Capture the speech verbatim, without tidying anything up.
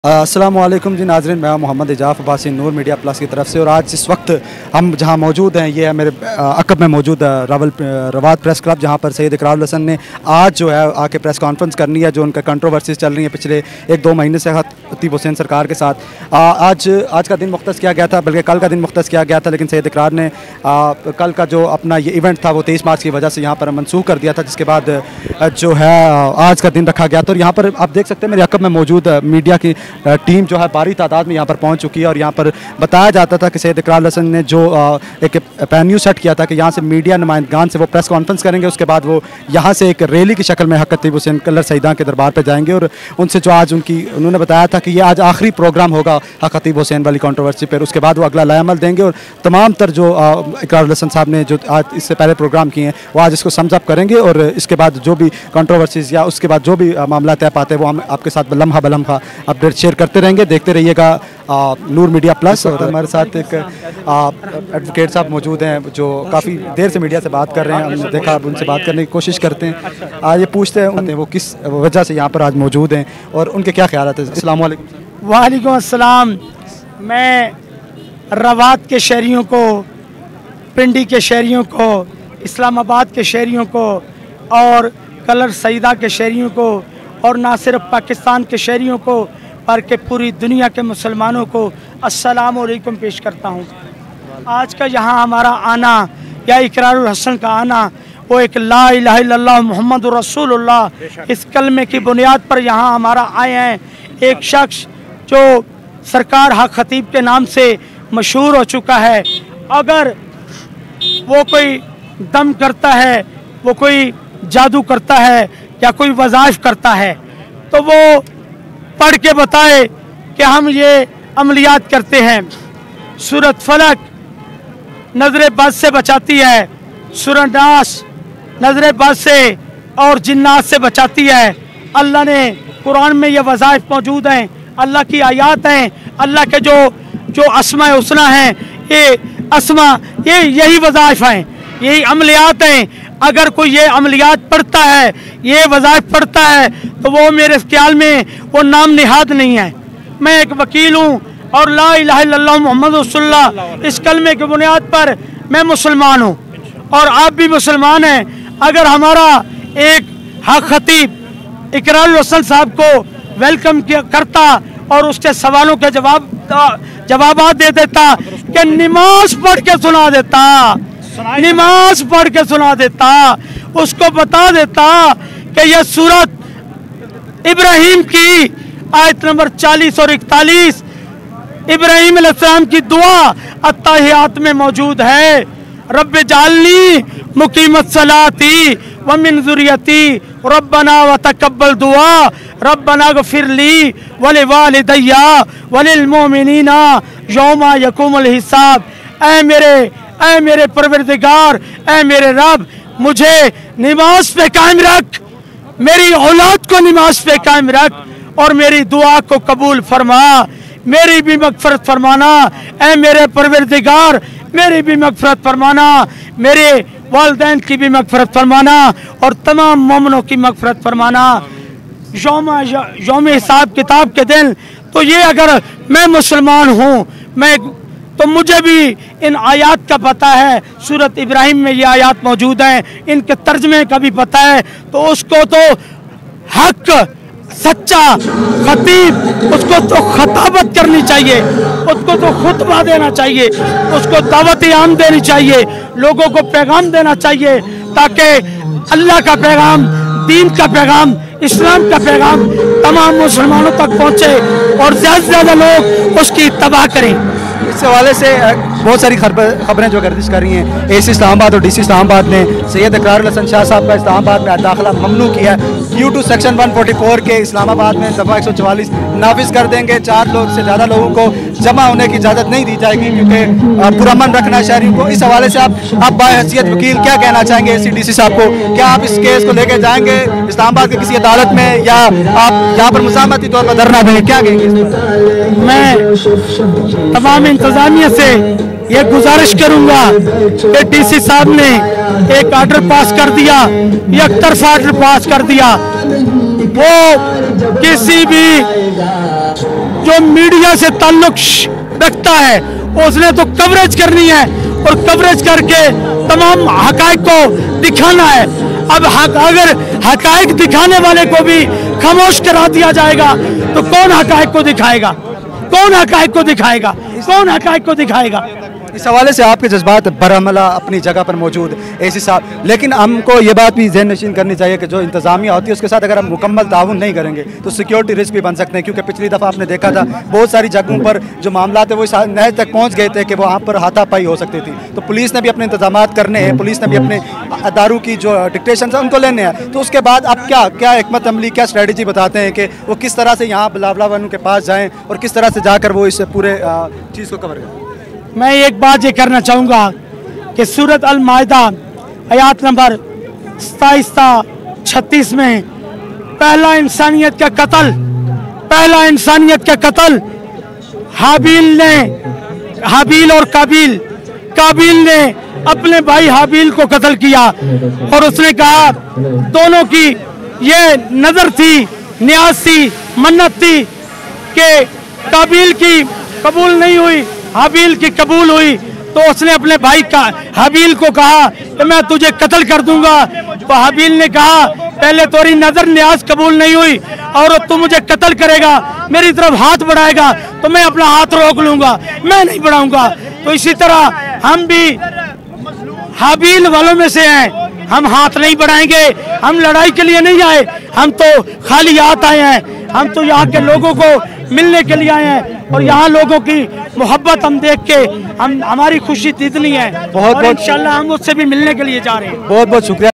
अस्सलाम वालेकुम जी नाज़रीन, मैं मोहम्मद इजाफ़ अब्बासी नूर मीडिया प्लस की तरफ से। और आज इस वक्त हम जहां मौजूद हैं, ये है मेरे अकब में मौजूद रावल रवाद प्रेस क्लब, जहां पर सैयद इकरारुल हसन ने आज जो है आके प्रेस कॉन्फ्रेंस करनी है। जो उनका कंट्रोवर्सीज चल रही है पिछले एक दो महीने से खतीब हुसैन सरकार के साथ, आ, आज आज का दिन मुख्तस किया गया था, बल्कि कल का दिन मुख्तस किया गया था, लेकिन सैयद इकरार ने आ, कल का जो अपना ये इवेंट था वो तेईस मार्च की वजह से यहाँ पर मनसूख कर दिया था, जिसके बाद जो है आज का दिन रखा गया था। और यहाँ पर आप देख सकते हैं मेरे अकब में मौजूद मीडिया की टीम जो है भारी तादाद में यहाँ पर पहुँच चुकी है। और यहाँ पर बताया जाता था कि सैयद इकरारुल हसन ने जो एक पैन्यू सेट किया था कि यहाँ से मीडिया नुमाइंदगान से वो प्रेस कॉन्फ्रेंस करेंगे, उसके बाद वो यहाँ से एक रैली की शक्ल में हक खतीब हुसैन कलर सईदा के दरबार पर जाएंगे। और उनसे जो आज उनकी उन्होंने बताया था कि ये आज आखिरी प्रोग्राम होगा हक खतीब हुसैन वाली कंट्रोवर्सी पर, उसके बाद वो अगला लाएमल देंगे। और तमाम तर जो इकरारुल हसन साहब ने जो आज इससे पहले प्रोग्राम किए हैं वो आज इसको सम्स अप करेंगे। और इसके बाद जो भी कंट्रोवर्सीज या उसके बाद जो भी मामला तय पाते हैं वो हम आपके साथ लम्हा बलम्हा अपडेट शेयर करते रहेंगे। देखते रहिएगा नूर मीडिया प्लस। और हमारे साथ एक एडवोकेट साहब मौजूद हैं जो काफ़ी देर से मीडिया से बात कर रहे हैं। हमने देखा, अब उनसे बात करने की कोशिश करते हैं। आज ये पूछते हैं वो किस वजह से यहाँ पर आज मौजूद हैं और उनके क्या ख्याल हैं। अस्सलाम वालेकुम। वालेकुम अस्सलाम। मैं रवाद के शहरियों को, पिंडी के शहरियों को, इस्लामाबाद के शहरियों को और कलर सईदा के शहरियों को और ना सिर्फ पाकिस्तान के शहरियों को बल्कि पूरी दुनिया के मुसलमानों को अस्सलाम वालेकुम पेश करता हूँ। आज का यहाँ हमारा आना या इकरारुल हसन का आना वो एक ला इलाहा इल्लल्लाह मुहम्मद रसूलुल्लाह इस कलमे की बुनियाद पर यहाँ हमारा आए हैं। एक शख्स जो सरकार हक खतीब के नाम से मशहूर हो चुका है, अगर वो कोई दम करता है, वो कोई जादू करता है या कोई वज़ाइफ करता है तो वो पढ़ के बताए कि हम ये अमलियात करते हैं। सूरत फलक नजर बद से बचाती है, सूरत नास नजर बद से और जिन्नात से बचाती है। अल्लाह ने कुरान में ये वज़ाइफ मौजूद हैं, अल्लाह की आयात हैं, अल्लाह के जो जो अस्मा हुस्ना हैं, ये अस्मा ये यही वज़ाइफ हैं, यही अमलियात हैं। अगर कोई ये अमलियात पढ़ता है, ये वज़ाइफ पढ़ता है तो वो मेरे ख्याल में वो नाम निहाद नहीं है। मैं एक वकील हूँ और ला इलाहा इल्लल्लाह मुहम्मद रसूलुल्लाह इस कलमे की बुनियाद पर मैं मुसलमान हूँ और आप भी मुसलमान हैं। अगर हमारा एक हक खतीब इकरारुल हसन साहब को वेलकम करता और उसके सवालों के जवाब जवाबात दे देता कि नमाज पढ़ के सुना देता, नमाज पढ़ के सुना देता, उसको बता देता कि यह सूरत इब्राहिम की आयत नंबर चालीस और इकतालीस इब्राहिम अलैहिस्सलाम की दुआ अत्ताहियात में मौजूद है। रब्बे जालनी मुकीमत सलाती व मिन ज़ुर्रियती रब्बना व तकब्बल दुआ रब्बना गफिरली वले वालिदैया वलिल मोमिनीना यौमा यकुमुल हिसाब। ऐ मेरे ऐ मेरे परवरदिगार, ऐ मेरे रब, मुझे नमाज पे कायम रख, मेरी औलाद को नमाज पे कायम रख और मेरी दुआ को कबूल फरमा, मेरी भी मगफरत फरमाना। ऐ मेरे परवरदिगार, मेरी भी मगफरत फरमाना, मेरे वालिदैन की भी मगफरत फरमाना और तमाम मोमिनों की मगफरत फरमाना यौम यौम हिसाब किताब के दिन। तो ये अगर मैं मुसलमान हूँ, मैं तो मुझे भी इन आयात का पता है, सूरत इब्राहिम में ये आयात मौजूद हैं, इनके तर्जमे का भी पता है। तो उसको तो हक सच्चा खतीब उसको तो खताबत करनी चाहिए, उसको तो खुतबा देना चाहिए, उसको दावत आम देनी चाहिए, लोगों को पैगाम देना चाहिए ताकि अल्लाह का पैगाम, दीन का पैगाम, इस्लाम का पैगाम तमाम मुसलमानों तक पहुँचे और ज़्यादा से ज़्यादा लोग उसकी इत्तबा करें। इस हवाले से बहुत सारी खबरें जो गर्दिश कर रही हैं, एसी इस्लामाबाद और डीसी इस्लामाबाद ने सैयद इकरारुल हसन शाह साहब का इस्लामाबाद में दाखिला ममनू किया है। ड्यू टू सेक्शन एक सौ चौवालीस के इस्लामाबाद में दफ़ा एक सौ चवालीस नाफिज कर देंगे। चार लोग से ज़्यादा लोगों को जमा होने की इजाज़त नहीं दी जाएगी क्योंकि पुरअमन रखना है शहरियों को। इस हवाले से आप आप बाहैसियत वकील क्या कहना चाहेंगे एसी डी सी साहब को? क्या आप इस केस को लेके जाएंगे इस्लामाबाद की किसी अदालत में या आप यहाँ पर मुसामती तौर पर धरना देंगे, क्या कहेंगे? मैं तमाम इंतजामिया से ये गुजारिश करूंगा कि डीसी साहब ने एक ऑर्डर पास कर दिया, एक तरफा ऑर्डर पास कर दिया, वो किसी भी जो मीडिया से ताल्लुक रखता है उसने तो कवरेज करनी है और कवरेज करके तमाम हकाइक को दिखाना है। अब हक, अगर हकाइक दिखाने वाले को भी खामोश करा दिया जाएगा तो कौन हकाइक को दिखाएगा, कौन हकाइक को दिखाएगा, कौन हकाइक को दिखाएगा। इस हवाले से आपके जज्बात बरहमला अपनी जगह पर मौजूद एसी साहब, लेकिन हमको ये बात भी ज़हन नशीन करनी चाहिए कि जो इंतज़ामिया होती है उसके साथ अगर हम मुकम्मल ताउन नहीं करेंगे तो सिक्योरिटी रिस्क भी बन सकते हैं, क्योंकि पिछली दफ़ा आपने देखा था बहुत सारी जगहों पर जो मामला थे वो इस नहर तक पहुँच गए थे कि वहाँ पर हाथापाई हो सकती थी। तो पुलिस ने भी अपने इंतजाम करने हैं, पुलिस ने भी अपने अदारों की जो डिक्टेशन है उनको लेने हैं। तो उसके बाद अब क्या क्या हिकमत अमली, क्या स्ट्रेटजी बताते हैं कि वो किस तरह से यहाँ बिलावला वालों के पास जाएँ और किस तरह से जाकर वो इस पूरे चीज़ को कवर करें। मैं एक बात ये करना चाहूँगा कि सूरत अल माइदा आयत नंबर सताईस छत्तीस में पहला इंसानियत का कत्ल, पहला इंसानियत का कत्ल हाबील ने, हाबील और काबिल, काबिल ने अपने भाई हाबील को कत्ल किया और उसने कहा, दोनों की ये नजर थी, न्याज थी, मन्नत थी कि काबिल की कबूल नहीं हुई, हाबील की कबूल हुई, तो उसने अपने भाई का हाबील को कहा कि मैं तुझे कत्ल कर दूंगा। तो हाबील ने कहा, पहले तोरी नजर न्याज कबूल नहीं हुई और तू मुझे कत्ल करेगा, मेरी तरफ हाथ बढ़ाएगा तो मैं अपना हाथ रोक लूंगा, मैं नहीं बढ़ाऊंगा। तो इसी तरह हम भी हाबील वालों में से हैं, हम हाथ नहीं बढ़ाएंगे, हम लड़ाई के लिए नहीं आए, हम तो खाली हाथ आए हैं। हम तो यहाँ के लोगों को मिलने के लिए आए हैं और यहाँ लोगों की मोहब्बत हम देख के हम हमारी खुशी इतनी है, बहुत बहुत इंशाल्लाह हम उससे भी मिलने के लिए जा रहे हैं। बहुत बहुत शुक्रिया।